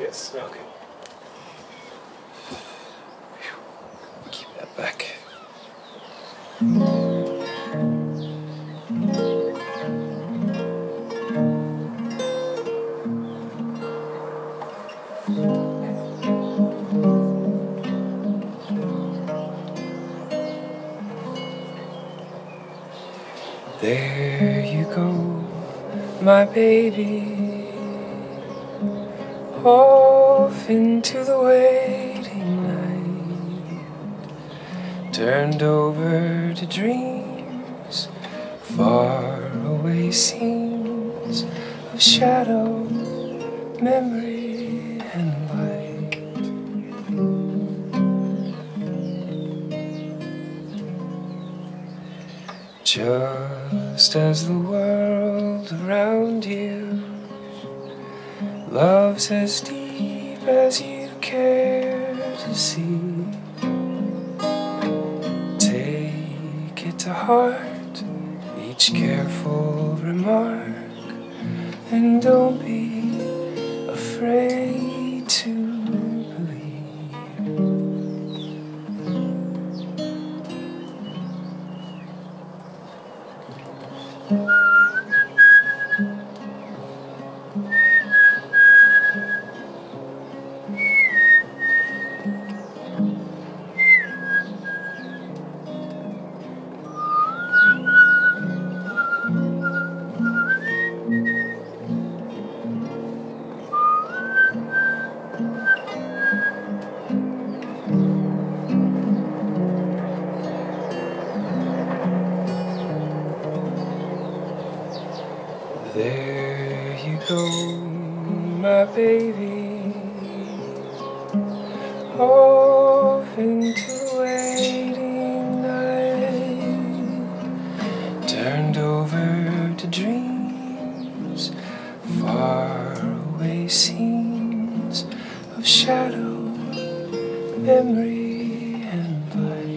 Yes. Okay. Keep that back. There you go, my baby, off into the waiting night, turned over to dreams, far away scenes of shadow, memory, and light. Just as the world around you loves as deep as you care to see, take it to heart, each careful remark, and don't be afraid to believe. There you go, my baby, off into the waiting night, turned over to dreams, far away scenes of shadow, memory, and light.